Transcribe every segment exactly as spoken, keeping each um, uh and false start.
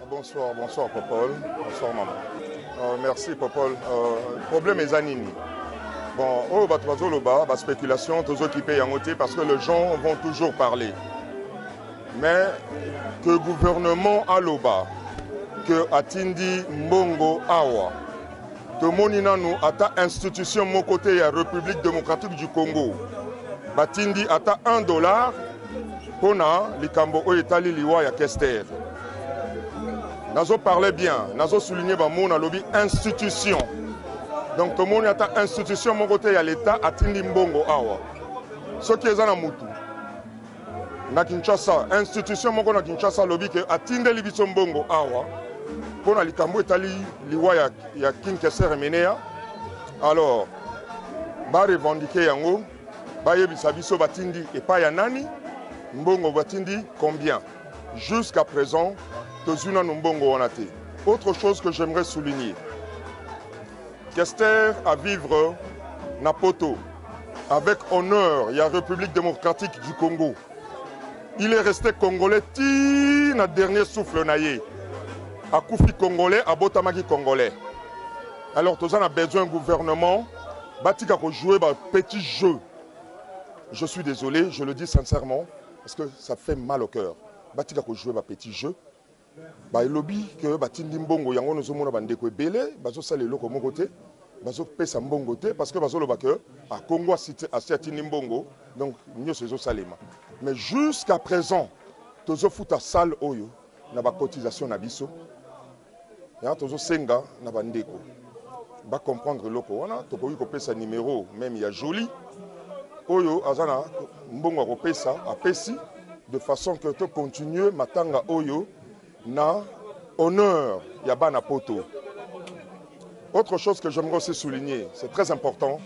Bonsoir, bonsoir Popol. Bonsoir maman. Euh, merci Popol. Euh, problème est Zanini. Bon, oh, bah, bah, bah, spéculation, tous ceux qui payent en ôté parce que les gens vont toujours parler. Mais que le gouvernement a l'oba, que Atindi Mbongo Awa, que monina nous ata institution mon côté la République démocratique du Congo, Batindi ata un dollar pour na likambo o etali liwa ya Kester. Nazo parlait bien, nazo souligné ba mon lobby institution. Donc tout le monde a institution mon côté à l'État Atindi Mbongo Awa. Ce qui est en Moutou. Na Kinshasa, institution mon côté na Kinshasa lobby que Atindi Libiso Mbongo Awa. Pour na likambo etali liwa ya ya King Kester Menea. Alors, ba revendiquer yango, ba yebisa biso batindi et pas ya nani. Mbongo batindi combien? Jusqu'à présent, tozuna Mbongo on a été. Autre chose que j'aimerais souligner. Kester à vivre Napoto avec honneur, il y a République démocratique du Congo. Il est resté congolais ti na dernier souffle naïe. A Koufi congolais, à Botamaki congolais. Alors tous on a besoin d'un gouvernement, batika ko jouer un petit jeu. Je suis désolé, je le dis sincèrement parce que ça fait mal au cœur. Batika ko jouer un petit jeu. Bah lobby que batindi mbongo yango nous sommes bandeko belé bazo sale loko mon côté bazo pesa mbongo te parce que bazo loba que à Congo cité à atindi mbongo donc nous sezo salema mais jusqu'à présent tozo futa sale oyo na ba cotisation na biso ya tozo senga na bandeko ba comprendre loko wana to ko pesa numéro même ya joli oyo azana mbongo ko pesa a pesi de façon que to continuer matanga oyo na honneur Yabana Poto. Autre chose que j'aimerais aussi souligner, c'est très important.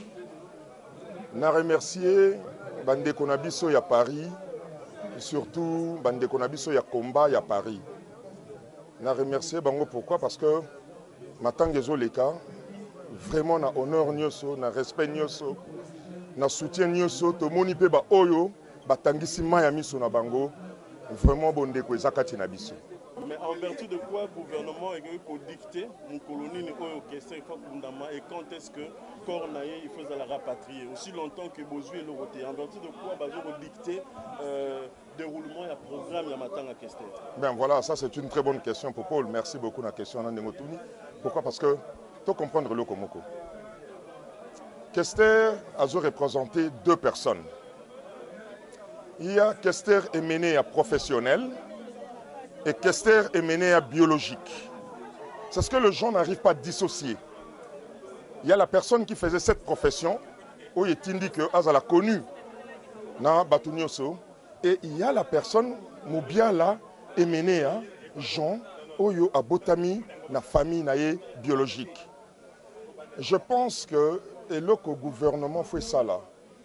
Na remercier Bande Konabiso ya Paris, et surtout Bande Konabiso ya Combat ya Paris. Na remercier Bango pourquoi? Parce que Matangezo Leka, vraiment na honneur nyoso, na respect nyoso, na soutien nyoso, to monipe ba oyo, batangisi maya miso na bango, vraiment bonde ko ezakati na biso. Mais en vertu de quoi le gouvernement est dicté une colonie et quand est-ce que Cornaye il faut la rapatrier aussi longtemps que Bozu est le roté. En vertu de quoi il dicter euh, déroulement et programme Yamatanga Kester. Ben voilà, ça c'est une très bonne question pour Paul. Merci beaucoup la question. Pourquoi? Parce que tu comprendre le Komoko. Kester a représenté deux personnes. Il y a Kester Emené à professionnel. Et Kester est mené à biologique. C'est ce que les gens n'arrivent pas à dissocier. Il y a la personne qui faisait cette profession, où il est indiqué qu'elle a connu dans Batunyoso, et il y a la personne, Moubiala, est menée à Jean, Oyo a Botami, la famille naïe biologique. Je pense que et le gouvernement fait ça là.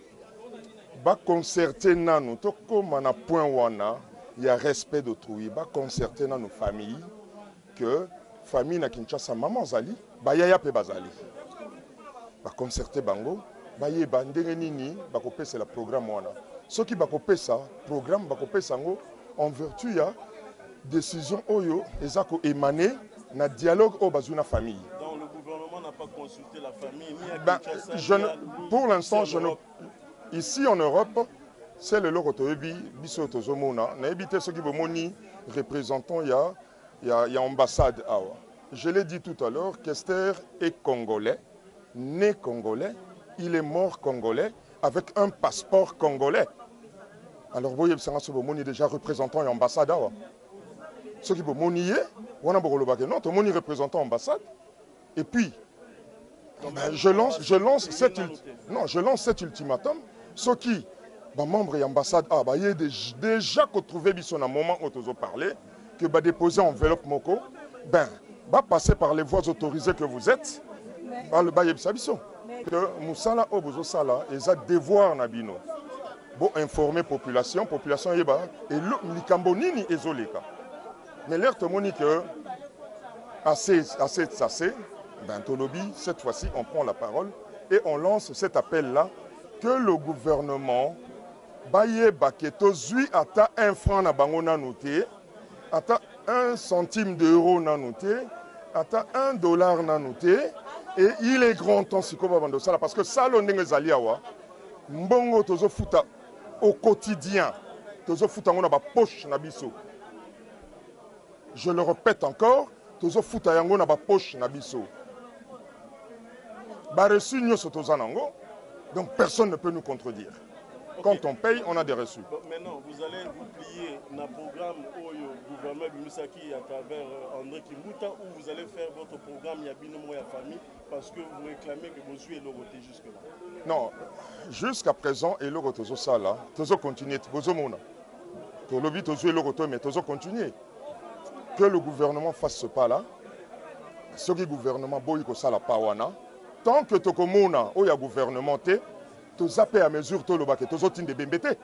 Va concerter nous, tout comme on a point wana. Il y a respect d'autrui, va concerter dans nos familles que famille na Kinshasa maman zali, ba yaya pe bazali. Va concerter bango, ba ye bandenge nini, ba kopé c'est le programme wana. Ce qui va kopé ça, programme ba kopé sango en vertu ya décision oyo ezako émané na dialogue au bazuna famille. Donc le gouvernement n'a pas consulté la famille ni à ben, Kinshasa. je ni à... Pour l'instant, je ne ici en Europe. C'est le logo toyebi biso tozomona na ebité ceux qui bomoni représentant ya ya ya ambassade awa. Je l'ai dit tout à l'heure, Kester est congolais, né congolais, il est mort congolais avec un passeport congolais. Alors voyez ça ce bomoni déjà représentant ya ambassade awa. Ceux qui bomoni wana bokoloba que non, to moni représentant ambassade et puis ben, je lance je lance cet non, je lance cet ultimatum ceux qui bah, membre de l'ambassade, ah, bah, il y a déjà qu'on trouvait un moment où on parlait, que bah, déposer enveloppe Moko, ben, bah, passer par les voies autorisées que vous êtes, bah, le bail que Moussala Obozo Sala, ils ont devoir Nabino. Bon, informer la population, population yeba, et l'Ikambo Nini Ezoleka. Mais l'air te monique que, assez, assez, assez, ben, Tolobi, cette fois-ci, on prend la parole et on lance cet appel-là que le gouvernement Baye Baketo zui ata un franc na bango na noté ata un centime d'euro n'a noté, ata un dollar n'a noté, et il est grand temps si on va ça parce que ça l'on est zaliawa, mbongo tozo futa au quotidien, tozo futa on a ba poche na biso. Je le répète encore, tozo futa yango na ba poche na biso. Ba reçu nyoso toza nango, donc personne ne peut nous contredire. Okay. Quand on paye, on a des reçus. Bon, maintenant, vous allez vous plier dans le programme Oyo gouvernement Bimusaki à travers André Kimbuta ou vous allez faire votre programme Yabino Moya Famille parce que vous réclamez que vous soyez l'Oroté jusque-là. Non, jusqu'à présent, et l'Oroté, ça là, toujours continuer. Pour le but, toujours l'Oroté, mais toujours continuer. Que le gouvernement fasse ce pas là, ce qui gouvernement boyko sala pawana, tant que tokomona ou ya gouvernement té, to zappé à mesure to le baké, to zotin de bembété.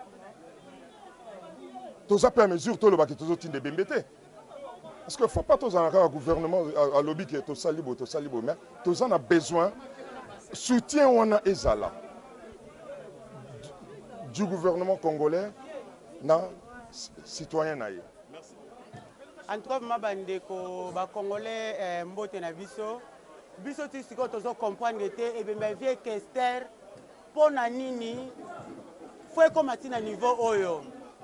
To zappé à mesure to le baké, to zotin de bembété. Parce que faut pas tous en avoir un gouvernement à lobby qui est to salibo, to salibo, mais tous en a besoin soutien on a ezala du gouvernement congolais na citoyen naïe. Merci. En tout cas, mabandeko ba congolais mbote na biso. Biso ti siko tozo comprendre te e be vie Kester pona nini foi comme atina niveau oyo.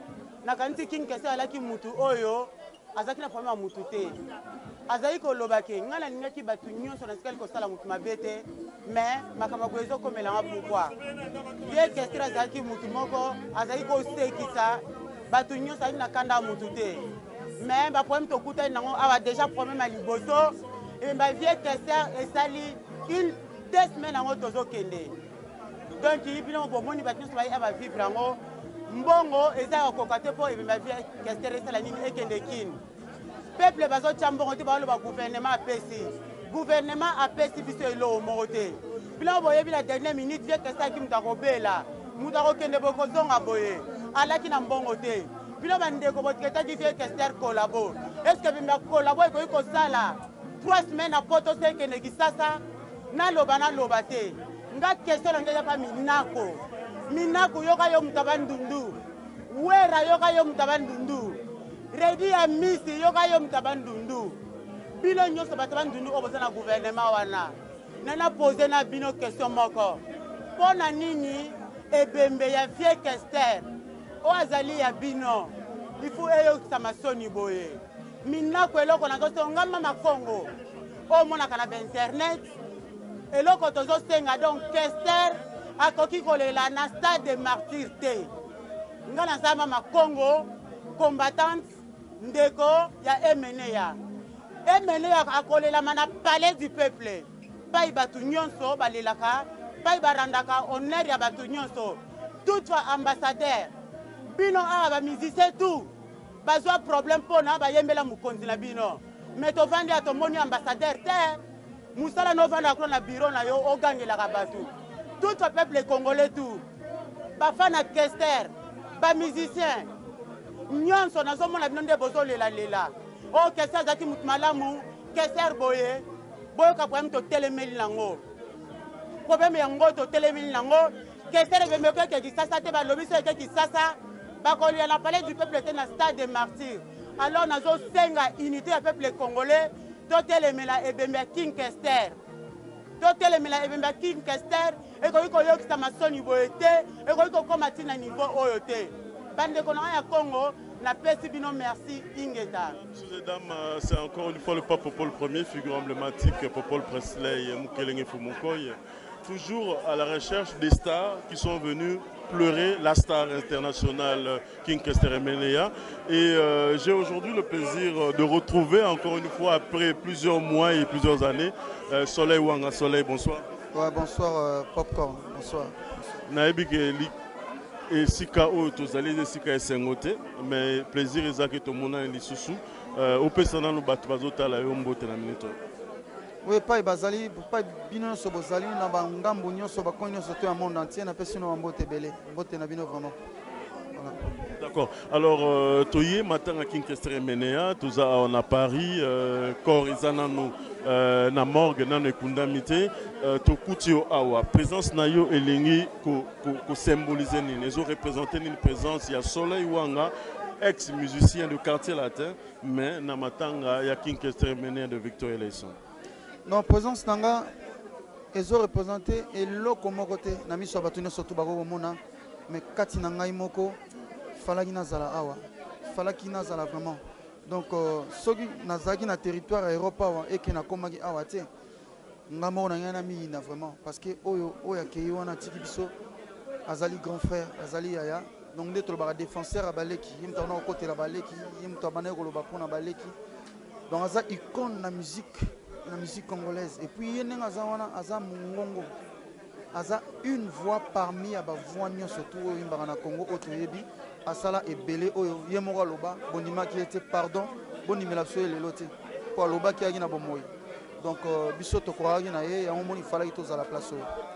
Na kanti king Kester alaki mutu oyo azaki na problème mutu te. Azali ko lobake ngala ningaki batu nyonso na sikali ko sala mutu mabete mais makama kwezo komela nga pourquoi. Vie Kester azaki mutu moko azali ko sekisa batu nyonso ali na kanda mutu te. Mais ba problème to kuta nango awa déjà problème à liboso. Et ma vie Kester et sali une deux semaines en tozo kende. Donc il bien bon moni batni so va vivre ngo mbongo eza kokate po et ma vie Kester et sala nini ekende kin. Peuple bazo chambongo te ba lo ba gouvernement apesi. Gouvernement apesi biso elo mote. Bila boye bila dernière minute vie Kester ki mutakobela. Mutako kende boko zonga boye. Alaki na mbongo te. Bila bande ko botketa di vie Kester collabo. Est-ce que bimba collabo ko ko sala? Trois semaines à poto seke ne kisasa na loba na loba te nga question ngeza pa minako minako yoka yo mutabandundu wera yoka yo mutabandundu redi ya misi yoka yo mutabandundu bino nyoso batabandundu oboza na gouvernement wana nana poser na bino question moko pona nini ebembe ya vie Kester o azali ya bino il faut eyo samasoni boye minako eloko na koso ngamba makongo o mona kana ba internet eloko tozo senga donc Kester akoki kolela na stade de martyr te ngana sama makongo combattante ndeko ya M N A M N A akolela mana palais du peuple pai batu nyonso balelaka pai barandaka honneur ya batu nyonso toutefois ambassadeur bino a ba musicien tout bazwa problème pona ba yembela mukonzi na bino mais to vandi ato moni ambassadeur te musala no vanda ko na bureau na yo o gangela ka batu tout le peuple congolais tout ba fana Kester ba musicien nyonso na zo mona bino nde bozo lela lela o Kester zaki mutmalamu Kester boye boyo ka problème to telemeli nango problème yango to telemeli nango Kester be meko ke kisasa te ba lobiso ke kisasa bakoli à la palais du peuple était dans stade de martyrs. Alors nous avons cinq unités du peuple congolais. Totel emela ebemba King Kester. Totel emela ebemba King Kester. Et quand il y a eu maçon niveau été, et quand il y a combattu à niveau oyoté. Bande kono ya Congo, na pesi bino merci Ingeta. Messieurs et dames, c'est encore une fois le pape Paul Ier, figure emblématique Paul Presley Mukelenge Fumukoy. Toujours à la recherche des stars qui sont venus pleurer la star internationale King Kester Emenea. Et euh, j'ai aujourd'hui le plaisir de retrouver encore une fois après plusieurs mois et plusieurs années euh, Soleil Wanga. Soleil, bonsoir. Ouais, bonsoir euh, Popcorn, bonsoir. Naïbi et Sika O, tous allez de Sika et Sengote, mais plaisir est que tout le monde est sous au Pessana nous battre bazota la yombo na minute. Oui, pas bazali, pas bino so bazali na bangambo nyonso bakonyo so to monde entier na pesino mbote belé, mbote na bino vraiment. Voilà. D'accord. Alors euh, toyé matin à King Kester Emenea, tous on a Paris, euh, corps izana nous euh, na morgue na nekundamité, euh, to kutio awa présence na yo elengi ko ko, ko symboliser ni, les représenter une présence il y a Soleil Wanga ex-musicien de quartier latin, mais Namatanga, il y a King Kester Emener de Victor Eleison. Non, présence Nanga, ils ont représenté et l'eau comme côté, Nami Sobatune surtout Bago Mona, mais Kati Nanga Imoko, Falagina Zala Awa, Falakina Zala vraiment. Donc, ceux qui ont un territoire européen et qui ont un Awa, Ngamo na mi na vraiment parce que oyo oyo akei wana tiki biso azali grand frère azali yaya donc nde tolobaka défenseur abaleki ye moto wana okotela baleki ye moto abana koloba mpona baleki donc aza icône na musique na musique congolaise et puis ye ndenge aza wana aza mongongo aza une voix parmi ya bavoix nyonso tu oyo yimbaka na Congo oyo toyebi asala ebele oyo ye moko aloba bondimaki ye te pardon bondimela biso ye lelo te mpo alobaki yaki na bomoi. Donc, Bissot Okoragi naye, il y a fallait tous à la place.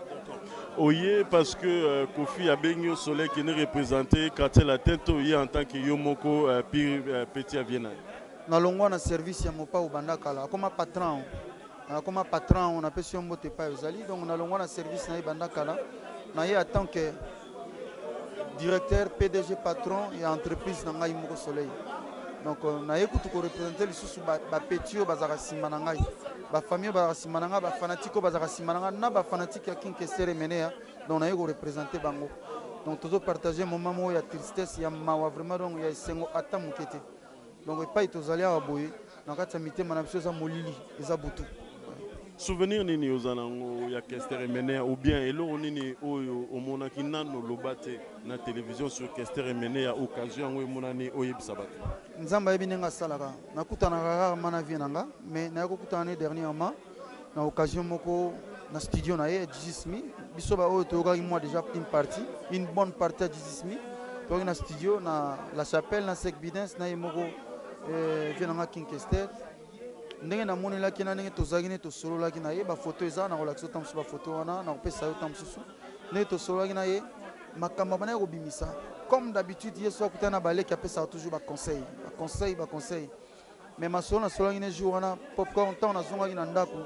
Oui, parce que euh, Kofi Abenyo Soleil qui nous représenté quand elle a tête en tant que Yomoko euh, euh, Petit à Vienne. Na longwa na service ya mopa ubanda kala comme patron. Comme patron on appelle si on bote pas uzali donc na longwa na service na ibanda kala. Na ye en tant que directeur P D G patron et entreprise na ngai Moko Soleil. Donc na ye kutu ko représenter les sous ba petio bazaka simana ngai. Ba famille ba simananga ba fanatico bazaka simananga na ba fanatique ya King Kester Emener donc na yego représenter bango donc toujours partager moment mo ya tristesse ya mawa vraiment donc ya sengo ata mukete donc pas itozali a boye na kati ya mitema na biso za molili eza butu. Souvenir nini ozanango ya Kester Emener ou bien elo nini oyo omona kinano lobate na télévision sur Kester Emener ya occasion ngo monani oyebisa bato. Nzamba yebi nenga salaka nakutana rarement na vie nanga mais na yakutana dernièrement na occasion moko na studio na ye Jismi biso ba oyo to moi déjà une partie une bonne partie de Jismi to na studio na la chapelle na Sek Bidens na yemoko euh venanga King Kester ndenge na moni la kina ndenge tozaki ne to solo la kina ye ba photo eza na relaxo tam ba photo wana na pesa yo tam susu ne to solo la kina ye makamba bana ko bimisa comme d'habitude hier soir kutana balé qui appelle ça toujours ba conseil ba conseil ba conseil mais ma solo na solo kina jour wana popcorn temps na zonga kina ndako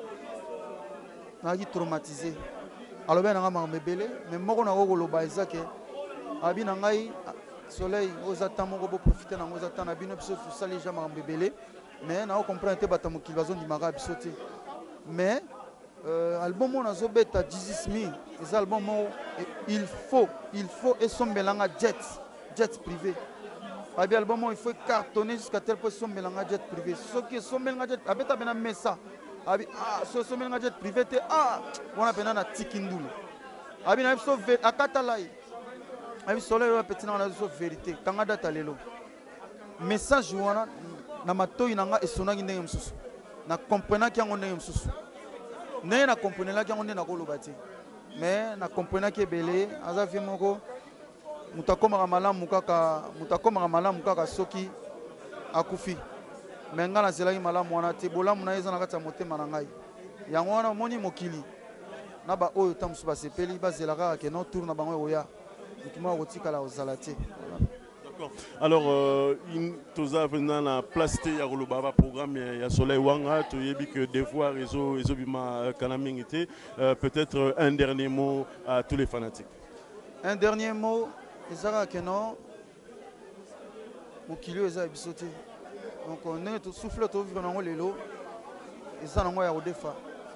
na ki traumatisé alors ben nga ma mebele mais moko na ko loba ezake abi na ngai soleil ozata moko bo profiter na ozata na bino biso sali jama mebele mais na comprendre te batamu ki bazon di mara biso te mais euh, album on a zobeta dix-huit mille les albums il faut il faut et son belanga jet jet privé abi album il faut cartonner jusqu'à tel point son belanga jet privé ce qui son belanga jet abeta bena messa abi ah so son belanga jet privé te ah on a bena na tikindulu abi na so akata lai abi soleil petit na so vérité kanga data lelo message wana na matoi nanga esonaki ndenge msusu na comprenaki yango ndenge msusu ndenge na comprenelaki yango ndenge nakoloba te mais na comprenaki ebele aza vie moko moto akomaka malamu kaka moto akomaka malamu kaka soki akufi mais nga nazelaki malamu wana te bolamu na ye eza na kati ya motema na ngai yango wana omoni mokili na baoyo ta mosusu basepeli bazela kaka ke no tour na bango ekoya motu moko akotikala kozala te. Alors, euh, tous à venir la place de Yarolobaba programme ya Soleil Wanga, tu y que des fois réseau réseau bima kanamingité. Peut-être un dernier mot à tous les fanatiques. Un dernier mot, Ezara Kenon, Mokilio Eza Bisoté. Donc on est tout souffle tout vivre dans le lot. Et ça n'envoie au défa.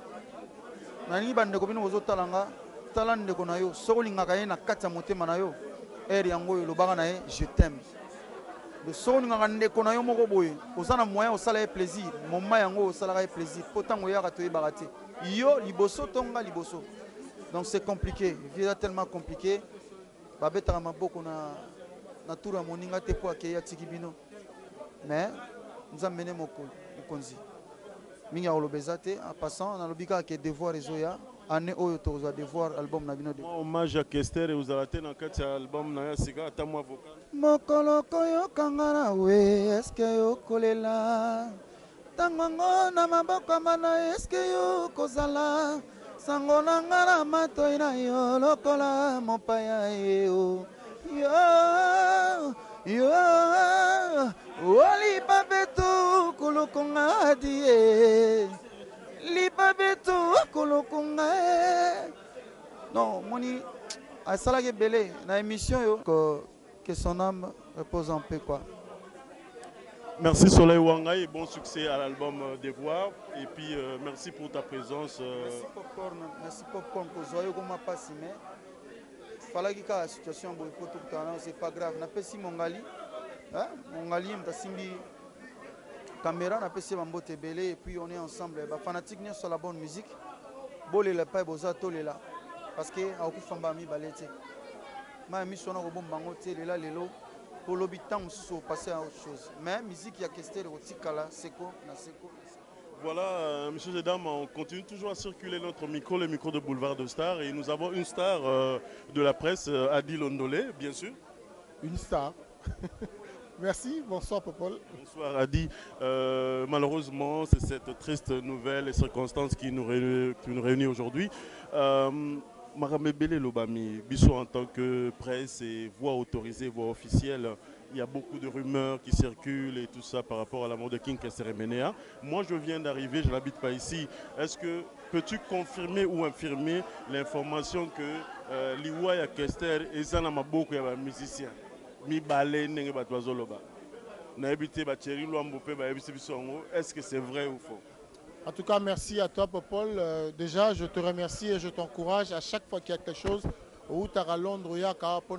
Nani bande kobino ozo talanga, talande konayo, solinga kayena kata mote manayo. Je t'aime. Le son ngande kona yo moko boye. Osana moyen osala plaisir. Moma yango osala plaisir. Potango ya katoye barate. Yo liboso tonga liboso. Donc c'est compliqué. Vie est tellement compliqué. Babeta maboko na na tour moninga te po akeya tikibino. Mais nous amener moko konzi. Minga olobezate en passant na lobika ke devoir ezoya. Année oyo toza devoir album na bino de hommage à Kester et aux alaté na kati album na ya siga ata moi vocal mokolo koyo kangana we eske yo kolela tangongo na maboko mana eske yo kozala sango na ngara matoi na yo lokola mopaya yo yo yo oli babetu kulukunga die Libabeto kolokunga non moni a salage belé na émission yo que que son âme repose en paix quoi. Merci Soleil Wangaï et bon succès à l'album Devoir. Et puis euh, merci pour ta présence. Euh... Merci Popcorn, merci Popcorn pour Zoyo comme ma passe, mais fallait que la situation c'est pas grave. N'a pas si Mongali, hein, Mongali, m'ta simbi caméra, n'a pas si Mambo Tebele et puis on est ensemble. Bah fanatique n'est sur la bonne musique. Bolé le pas boza tolé là, parce que a oku famba mi balete. Ma mi sona ko bomba ngote le là lelo. Pour l'habitant, on passer à autre chose. Mais musique, il y a question de Tikala, Seko, na Seko. Voilà, euh, messieurs et dames, on continue toujours à circuler notre micro, le micro de Boulevard de Stars. Et nous avons une star euh, de la presse, euh, Adi Londolé, bien sûr. Une star. Merci, bonsoir Popol. Bonsoir Adi. Euh, malheureusement, c'est cette triste nouvelle et circonstance qui nous réunit, qui nous réunit aujourd'hui. Euh, Marame Bele Lobami, Bissot en tant que presse et voix autorisée, voix officielle, il y a beaucoup de rumeurs qui circulent et tout ça par rapport à la mort de King Kester Emenea. Moi, je viens d'arriver, je n'habite pas ici. Est-ce que peux-tu confirmer ou infirmer l'information que euh, Liwaya Kester et Zana Maboko est un musicien? Mi balé nenge batwazo loba. Na habité ba Thierry Luambope ba habité Bissongo. Est-ce que c'est vrai ou faux? En tout cas, merci à toi, Popol. Euh, déjà, je te remercie et je t'encourage à chaque fois qu'il y a quelque chose. Où tu as Londres, il y a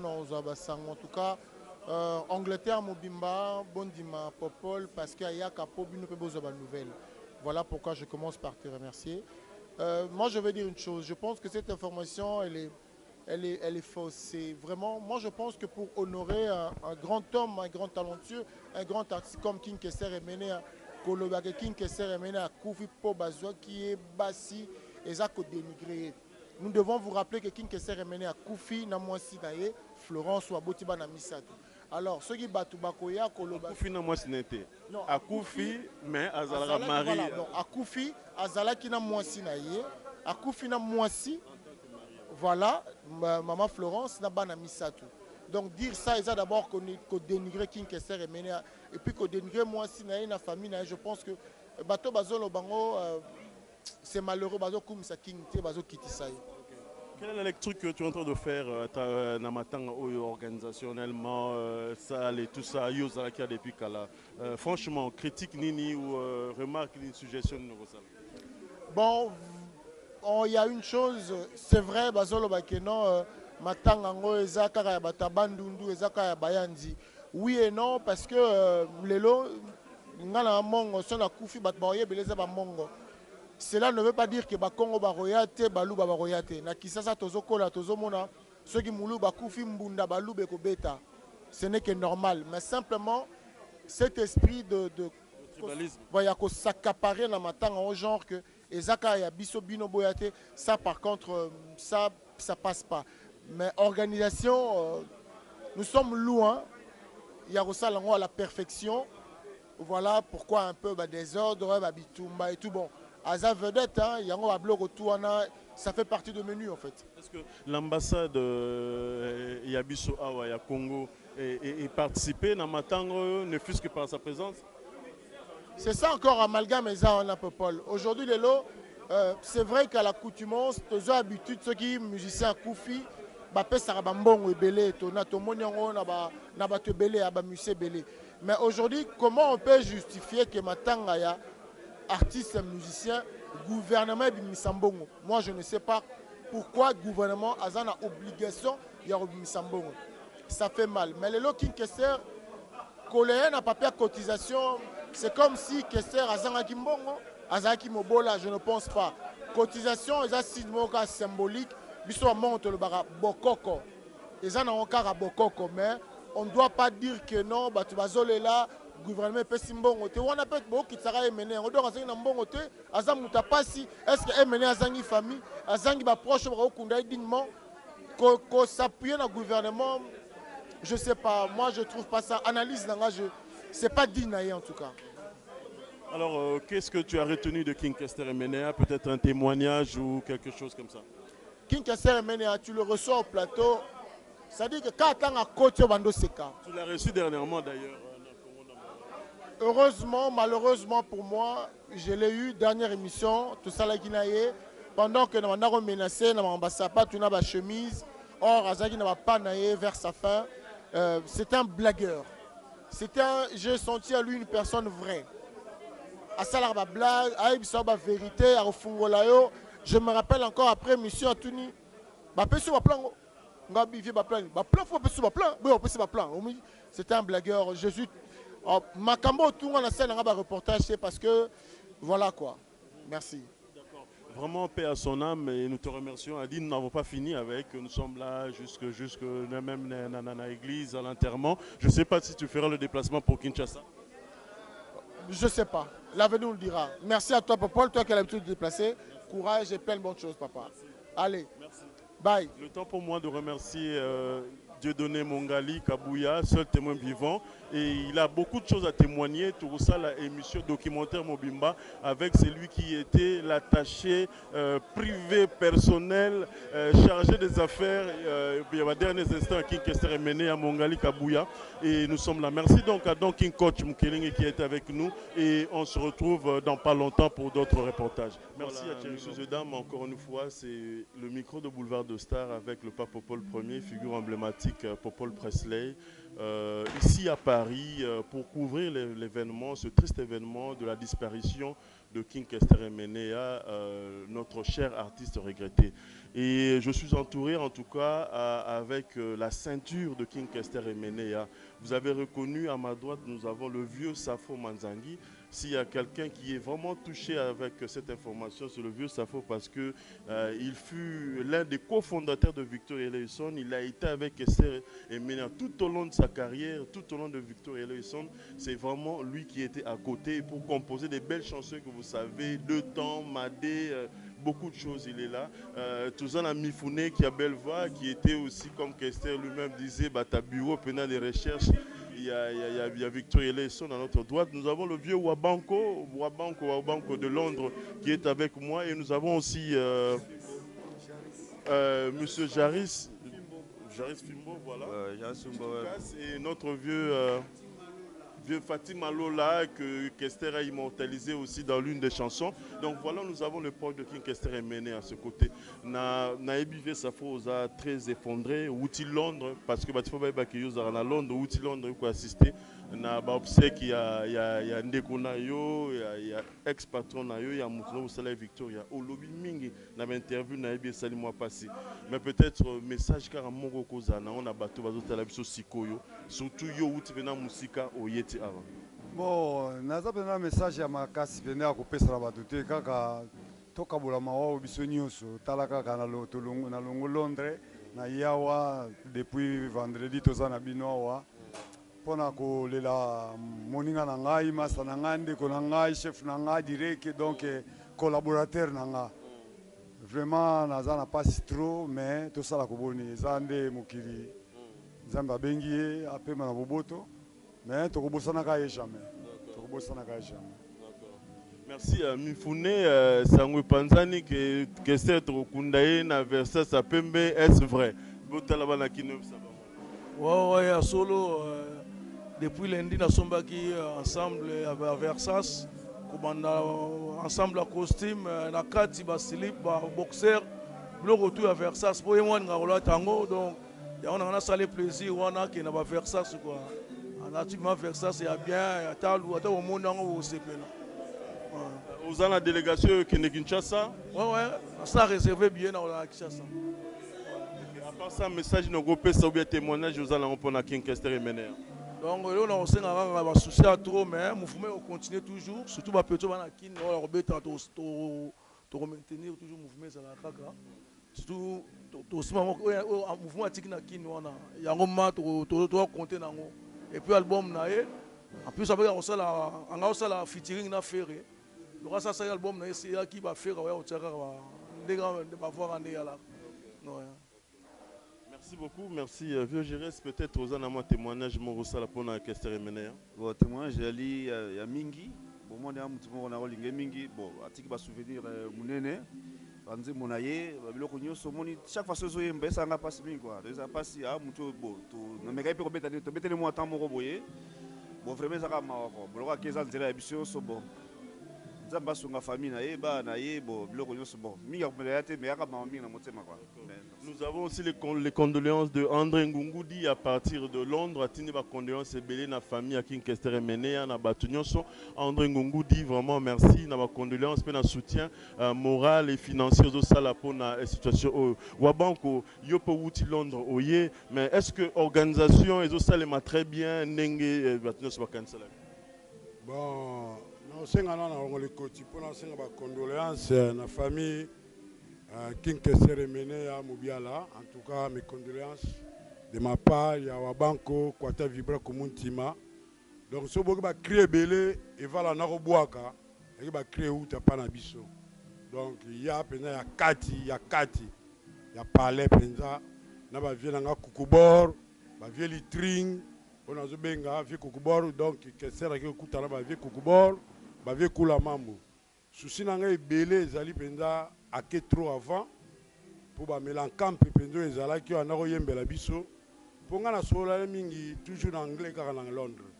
en tout cas, euh, Angleterre, Mobimba, Bondima, Popol, parce qu'il y a une nouvelle. Voilà pourquoi je commence par te remercier. Euh, moi, je veux dire une chose. Je pense que cette information, elle est, elle est, elle est fausse. C'est vraiment, moi, je pense que pour honorer un, un grand homme, un grand talentueux, un grand artiste comme King Kester Emenea, Kolobake King Kester Emenea, Koufi Po Bazwa, qui est bassi et ça qu'on dénigré. Nous devons vous rappeler que King Kester Emenea, Koufi, Namwasi Naye, Florence ou Abotiba Namisato. Alors, ceux qui battent Bakoya, Kolobake. Koufi Namwasi Naye. À Koufi, mais Azala Marie. À Koufi, Azala qui Namwasi Naye, à Koufi Namwasi, voilà, Maman Florence, Nabana Misato. Donc dire ça, c'est d'abord qu'on qu dénigre King Kester Emenea et puis qu'on dénigre moi si na une famille, je pense que bateau bazolo bango c'est malheureux bazo comme ça King te bazo kitisaï. Quelle est la lecture que tu es en train de faire euh, dans matin organisationnellement euh, ça et tout ça yosa qui a depuis kala euh, franchement critique nini ou euh, remarque ni suggestion de ça. Bon, il y a une chose, c'est vrai bazolo bakeno euh, Matangango ezaka ya batabandundu ezaka ya bayandi. Oui et non parce que euh, lelo ngana mongo sona kufi bat baoye beleza ba mongo. Cela ne veut pas dire que ba Congo ba royate balu ba royate. Na kisasa tozokola tozomona ceux qui moulu ba kufi mbunda balu beko beta. Ce n'est que normal, mais simplement cet esprit de de tribalisme. Voya ko s'accaparer na matanga au genre que ezaka ya biso bino boyate, ça par contre ça ça passe pas. Mais organisation, euh, nous sommes loin. Il y a ça à la perfection. Voilà pourquoi un peu bah, désordre, bah, bitumba et tout. Bon, à sa vedette, hein, il y a un bloc autour, ça fait partie du menu en fait. Est-ce que l'ambassade euh, Yabiso Awa, ya Congo, est, est participée dans Matango, ne fût-ce que par sa présence? C'est ça encore amalgame et ça on a peu Paul. Aujourd'hui, les lots, euh, c'est vrai qu'à l'accoutumance, tu as l'habitude, ceux qui sont musiciens à Koufi, mais aujourd'hui, comment on peut justifier que Matanga ya artiste musicien, gouvernement Bimisambongo? Moi, je ne sais pas pourquoi le gouvernement a une obligation de Bimisambongo. Ça fait mal. Mais le King Kester, Coléen n'a pas payé cotisation. C'est comme si Kester a un Kimbongo, a Kimobola, je ne pense pas. Cotisation, c'est un symbolique. Biso monte le bara bokoko. Et ça n'a encore bokoko, mais on ne doit pas dire que non, bah tu vas zoler là, gouvernement peut simbongo. On a peut-être beaucoup qui sera mené. On doit rester dans bongo te. Azam muta pasi. Est-ce que mené azangi famille, azangi ba proche ba kunda dignement, ko s'appuyer dans le gouvernement. Je sais pas. Moi je trouve pas ça. Analyse dans je, c'est pas digne en tout cas. Alors euh, qu'est-ce que tu as retenu de King Kester Emenea? Peut-être un témoignage ou quelque chose comme ça? King Kester Emenea, tu le reçois au plateau, ça dit que quand tu as un côté Bando Seka. Tu l'as reçu dernièrement d'ailleurs. Heureusement, malheureusement pour moi, je l'ai eu, dernière émission, tout ça là qui n'a pendant que nous avons menacé, nous avons ambassade, tu n'as pas chemise, or Azaki n'a pas naïe vers sa fin. Euh, c'est un blagueur. c'était j'ai senti à lui une personne vraie. À ça la blague, à la vérité, à Fungolayo. Je me rappelle encore après monsieur Atuni, bah sur ma plan, ngabi vie ma plan, bah plan faut sur ma plan, oui on peut sur ma plan. C'était un blagueur. Je suis Makambo tout on a scène un reportage c'est parce que voilà quoi. Merci. Vraiment, paix à son âme, et nous te remercions. Adi, nous n'avons pas fini avec, nous sommes là jusque, jusque même dans l'église, à l'enterrement. Je ne sais pas si tu feras le déplacement pour Kinshasa. Je ne sais pas. L'avenir nous le dira. Merci à toi, Paul, toi qui as l'habitude de te déplacer. Courage et plein de bonnes choses, papa. Merci. Allez, merci. Bye. Le temps pour moi de remercier euh, Dieudonné Mongali Kabouya, seul témoin vivant. Et il a beaucoup de choses à témoigner. Tout ça, la émission documentaire Mobimba, avec celui qui était l'attaché euh, privé, personnel, euh, chargé des affaires. Euh, il y a derniers instants, King Kester est mené à Mongali Kabouya. Et nous sommes là. Merci donc à Don King Coach Moukeling qui est avec nous. Et on se retrouve dans pas longtemps pour d'autres reportages. Merci voilà, à Thierry. Messieurs et dames, encore une fois, c'est le micro de Boulevard de Star avec le pape Paul Ier, figure emblématique Paul Presley. Euh, ici à Paris euh, pour couvrir l'événement, ce triste événement de la disparition de King Kester Emenea, euh, notre cher artiste regretté. Et je suis entouré en tout cas à, avec euh, la ceinture de King Kester Emenea. Vous avez reconnu à ma droite, nous avons le vieux Safo Manzangi. S'il y a quelqu'un qui est vraiment touché avec cette information, c'est le vieux Safo parce qu'il euh, fut l'un des cofondateurs de Victor Eleison. Il a été avec Kester Emenea tout au long de sa carrière, tout au long de Victor Eleison. C'est vraiment lui qui était à côté pour composer des belles chansons que vous savez, Deux Temps, Madé, euh, beaucoup de choses, il est là. Euh, Touzana Mifune qui a belle voix, qui était aussi, comme Kester lui-même disait, bah, ta bureau, pendant des recherches. Il y a, il y a, il y a Victor Eleison à notre droite. Nous avons le vieux Wabanko, Wabanko, Wabanko de Londres qui est avec moi. Et nous avons aussi euh, euh, Monsieur Jaris, Jaris Fimbo, voilà. Euh, Jaris Fimbo, ouais. Et notre vieux, euh, vieux Fatima Lola que Kester a immortalisé aussi dans l'une des chansons. Donc voilà, nous avons le port de King Kester Emenea à ce côté. Na Naebive Safo a très effondré. Outil Londres, parce que Batifo Baïba qui est à Londres, Outil Londres pour assister. Na Baobsek, il y a il y a il y a Ndeko Nayo, il y a ex-patron Nayo, il y a Moutouno Saleh Victoria. Au lobby Mingi, na interview Naebi Sali mois passé. Mais peut-être message car à Mongo Kozana, on a battu Bazo Talabiso Sikoyo, surtout yo outi venant musika au Yeti avant. Bon, naza pena message ya makasi pena ya kopesa bato te kaka tokabola mawa biso nyonso tala kaka na lotolongo na longo Londres na yawa depuis vendredi toza na bino awa pona ko lela moninga na ngai masa na ngai ndeko na ngai chef na ngai direct donc collaborateur na ngai vraiment naza na passe trop mais to sala ko boni zande mokili nzamba bengi apema na boboto mais to ko bosana ka jamais to ko bosana ka jamais. Merci à Mifune euh, Sangwe Panzani que que c'est Kundaye na verset sa pembe, est-ce vrai? Botalaba na kino ça va. Ouais ouais à solo euh, depuis lundi nous sommes qui ensemble avec Versas comme ensemble à costume na kati ba slip ba boxer le retour à Versas pour moi ngarola tango donc on a salé plaisir on a qui na ba Versas quoi. Naturellement Versas c'est bien à au monde au C P là. Vous avez la délégation qui est Kinshasa? Oui, oui, ça réservé bien dans la Kinshasa. À part ça, message de groupe, ça ou bien témoignage, vous allez répondre à King Kester Emenea. Donc, là, on a aussi un souci à trop, mais le mouvement continue toujours. Surtout, les petits qui on va maintenir toujours le mouvement. Surtout, aussi, le mouvement qui il y a un moment où on doit compter. Et puis, l'album, en plus, on a la featuring à faire. Donc ça c'est l'album qui va faire merci beaucoup, merci vieux Gérès, peut-être aux un témoignage Morosa la pour la Kester Emenea. Bon témoignage il y a mingi bon moi on a rolling mingi bon atiki ba souvenir munene banze monaye biloko nyonso moni chaque fois ce zoye mbesa nga passe mingi quoi ça passe ah muto bon to na meka pe ko beta to betele mo temps moko boye bon vraiment ça ka ma ko boloko keza nzela ya biso so bon nzambe asunga famille na ye ba na ye bo biloko nyonso bon mingi akomela ya te mais yaka mama mingi na motema quoi. Nous avons aussi les, con les condoléances de André Ngungudi à partir de Londres. Atini ba condoléances ebele na famille à King Kester Emenea na batu nyonso. André Ngungudi vraiment merci na ba condoléances pe na soutien euh, moral et financier aux sala pour na situation au Wabanko yopo wuti Londres oye mais est-ce que organisation et sala ma très bien nenge batu nyonso ba cancel. Bon, nous sommes les côtés pour nous faire des condoléances à la famille King Kester Emenea Mubiala. En tout cas, mes condoléances de ma part, il y a Wabanko, Kwata Vibra Kumuntima. Donc, si vous avez créé Belé, et voilà, Naroboaka, et vous avez créé Outapanabiso. Donc, il y a Kati, il y a Kati, il y a Palais, il y a Vienanga Kukubor, il y a Litring. On a benga vie kokubor donc Kester qui kutana ba vie kokubor ba vie kula mambo souci nanga ebele ezali penza ake trop avant pour ba melancamp penzo ezala ki ana koyembela biso ponga na sola mingi toujours en anglais car en Londres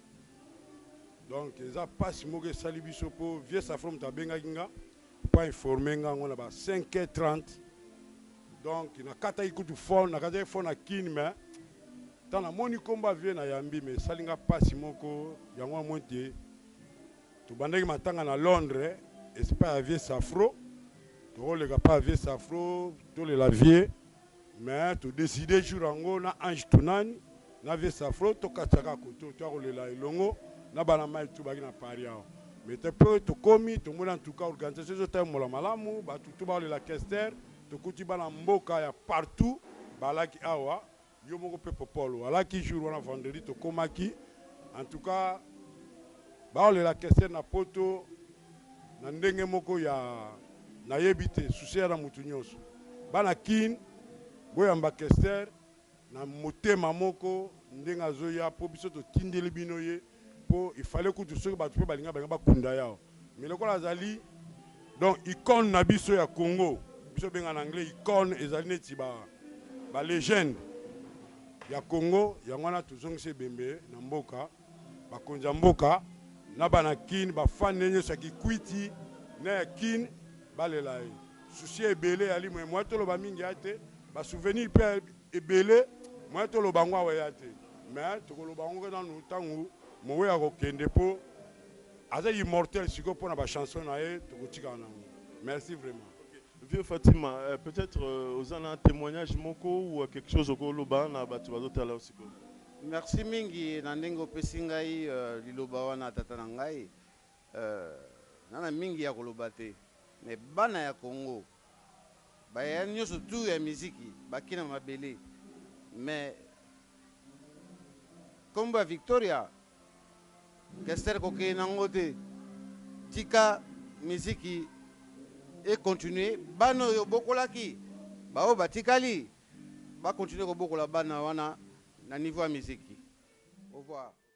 donc eza passe moke sali biso po vie sa from ta benga kinga pas informer nga ngona ba cinq heures trente donc na kata ikutu phone na kata phone na kin mais tant la moni combat vient na yambi mais salinga pasi moko yango monte to bandaki matanga na Londres et c'est pas avier safro to le pas avier safro to le lavier mais to décider jour ango na ange tunani na avier safro to kataka koto to le la elongo na bana mai to baki na paria mais te peu to komi to mona en tout cas organisation zo ta mola malamu ba to ba le la Kester to kuti bana mboka ya partout balaki awa yo moko pe popolo ala ki jour wana vendredi to komaki en tout cas ba le la Kester na poto na ndenge moko ya na yebite souci na mutu nyonso bana kin boyamba Kester na motema moko ndenge azoya po biso to tindeli bino ye po il fallait que tout ce que ba to balinga ba kunda yao mais le kola zali donc icône na biso ya Congo biso benga en anglais icône ezali neti ba ba légende ya Congo yangwana tuzongise bembe na mboka bakonza mboka na bana kin ba fanenye saki kwiti na kin balela e souci ebele ali mwe mwa tolo ba mingi ate ba souvenir pe ebele mwa tolo bangwa wa yate mais tokolo bango dans nous tangu mowe ya kokende po aza immortel siko pona ba chanson na e tokotika na merci vraiment. Vieux Fatima, euh, peut-être euh, aux un témoignage moko ou quelque chose au Goloba na batu bazote là aussi. Merci mingi na ndengo pesingai uh, liloba wana tata na ngai euh, nana mingi ya koloba te mais bana ya Congo ba ya nyoso tu ya muziki bakina mabele mais comme ba Victoria Kester koke nangote tika muziki et continuer bano yo bokolaki bao batikali ba continuer ko bokola bana wana na niveau ya musique. Au revoir.